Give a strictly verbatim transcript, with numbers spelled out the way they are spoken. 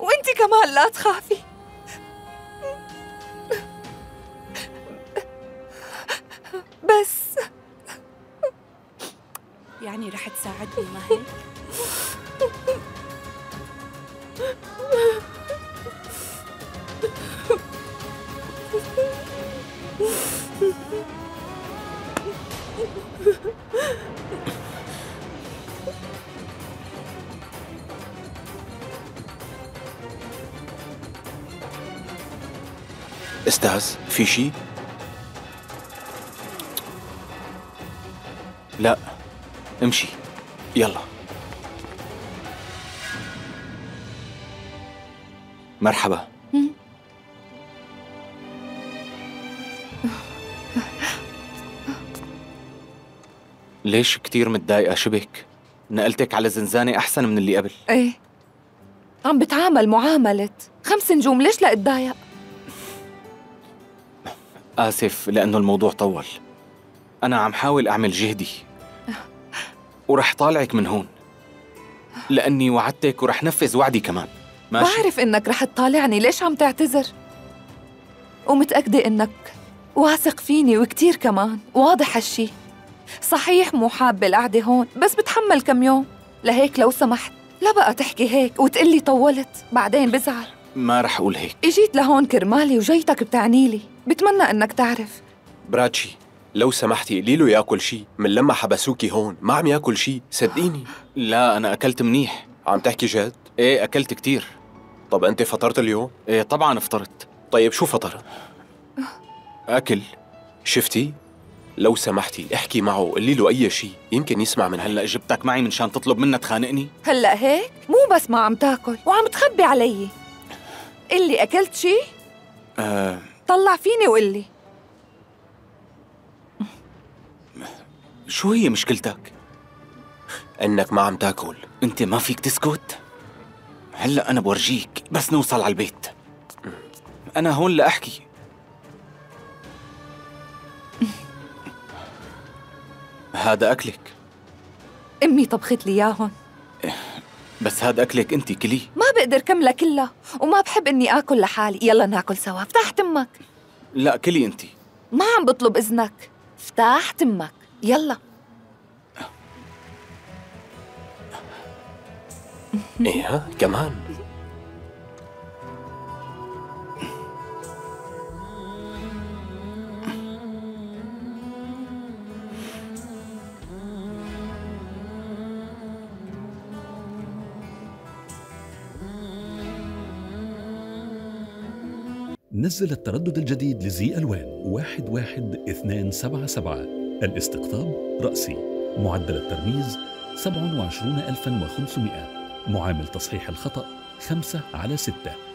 وانتي كمان لا تخافي. بس يعني رح تساعدني ما هيك؟ استاذ في شي؟ لا امشي يلا. مرحبا. ليش كتير متضايقة شبك؟ نقلتك على زنزانة أحسن من اللي قبل. ايه عم بتعامل معاملة خمس نجوم، ليش لا اتضايق؟ آسف لأنه الموضوع طول. أنا عم حاول أعمل جهدي ورح طالعك من هون لأني وعدتك ورح نفذ وعدي كمان. ماشي؟ بعرف إنك رح تطالعني، ليش عم تعتذر؟ ومتأكدة إنك واثق فيني وكتير كمان، واضح هالشي. صحيح مو حابة القعدة هون، بس بتحمل كم يوم. لهيك لو سمحت لا بقى تحكي هيك وتقلي طولت، بعدين بزعل. ما رح أقول هيك. إجيت لهون كرمالي وجيتك بتعنيلي، بتمنى إنك تعرف. براتشي لو سمحتي قلي له ياكل شي، من لما حبسوكي هون ما عم ياكل شي، صدقيني. لا أنا أكلت منيح. عم تحكي جد؟ إيه أكلت كتير. طب أنت فطرت اليوم؟ إيه طبعاً فطرت. طيب شو فطرت؟ أكل. شفتي؟ لو سمحتي احكي معه قلي له أي شي، يمكن يسمع من هلأ جبتك معي منشان تطلب منا تخانقني؟ هلأ هيك؟ مو بس ما عم تاكل وعم تخبي علي. قلي أكلت شي؟ أه... طلع فيني وقلي. شو هي مشكلتك؟ إنك ما عم تاكل. أنت ما فيك تسكت؟ هلأ أنا بورجيك بس نوصل على البيت. أنا هون لأحكي. هذا أكلك. أمي طبخت لي إياهم. بس هذا أكلك أنت كلي. ما بقدر كملها كلها وما بحب إني آكل لحالي. يلا ناكل سوا. افتح تمك. لا كلي أنت. ما عم بطلب إذنك. افتح تمك يلا. إيه ها كمان. نزل التردد الجديد لزي ألوان واحد واحد اثنان سبعة سبعة. الاستقطاب رأسي. معدل الترميز سبعة وعشرين ألفا وخمسمائة. معامل تصحيح الخطأ خمسة على ستة.